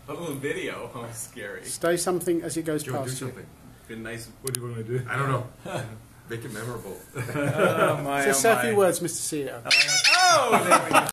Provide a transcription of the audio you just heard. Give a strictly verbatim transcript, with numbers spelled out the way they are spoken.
A little video. Oh, scary. Say something as it goes Joe, do past you. something. Been nice. What do you want me to do? I don't know. Make it memorable. Oh, my, So oh, say a my. few words, Mister C E O. Oh, there we go.